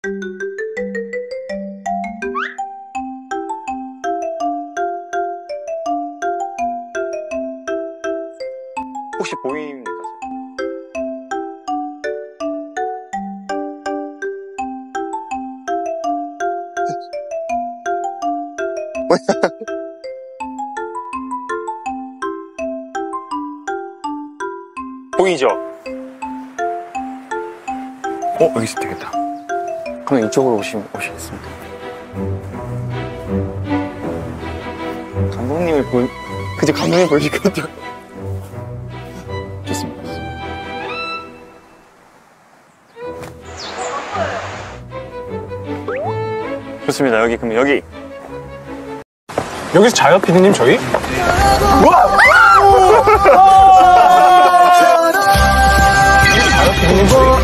혹시 보입니까? 보이죠? 여기 있으면 되겠다. 그럼 이쪽으로 오시겠습니다. 감독님을 그저 감독님 보실 것 같아요. 좋습니다. 좋습니다. 여기, 그럼 여기. 여기서 자요, 피디님, 저희? 우와! 자요, 피디님, 저희?